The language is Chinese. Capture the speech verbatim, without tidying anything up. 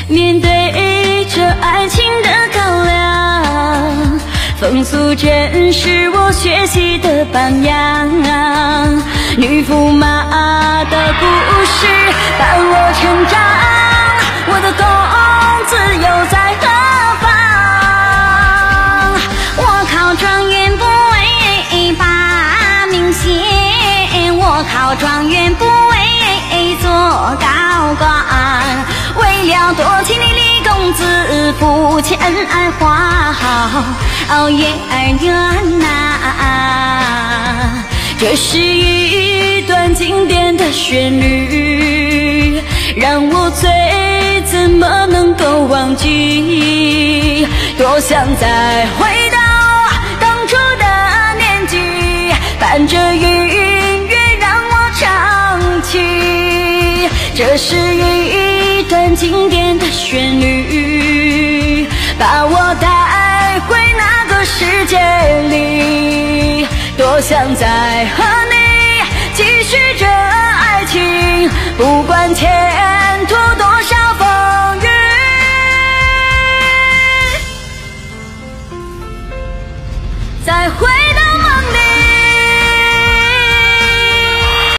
面对这爱情的高粱，风俗真是我学习的榜样。女驸马的故事伴我成长，我的公子又在何方？我考状元不为拔名衔，我考状元不为做高官，为了多情的李公子不欠花好月儿圆呐。这是一段经典的旋律，让我醉怎么能够忘记？多想再回到当初的年纪，伴着音乐让我唱起。这是一段经典的旋律，把我带回那个世界里。多想再和你继续这爱情，不管天